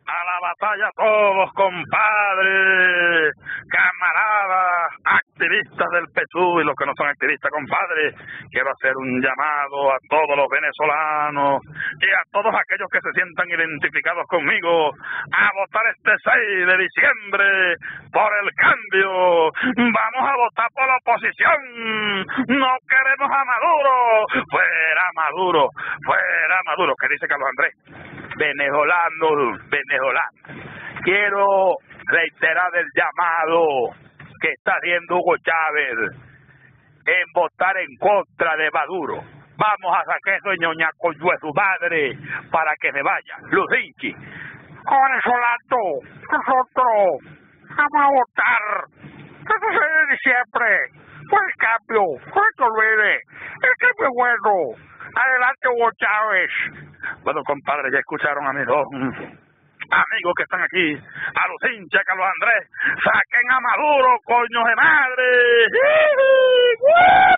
A la batalla todos, compadre, camaradas, activistas del PSUV y los que no son activistas, compadre. Quiero hacer un llamado a todos los venezolanos y a todos aquellos que se sientan identificados conmigo a votar este 6 de diciembre por el cambio. Vamos a votar por la oposición. No queremos a Maduro. Fuera Maduro, fuera Maduro. ¿Qué dice Carlos Andrés? Venezolano. Quiero reiterar el llamado que está haciendo Hugo Chávez en votar en contra de Maduro. Vamos a sacar eso de ñoñaco de su madre para que se vaya. Lucinchi. Venezolano, nosotros vamos a votar el 6 de diciembre por el cambio. No te olvides, el cambio es bueno. Adelante, Hugo Chávez. Bueno, compadre, ya escucharon a mis dos amigos que están aquí, a Lucinchi, a Carlos Andrés. Saquen a Maduro, coño de madre.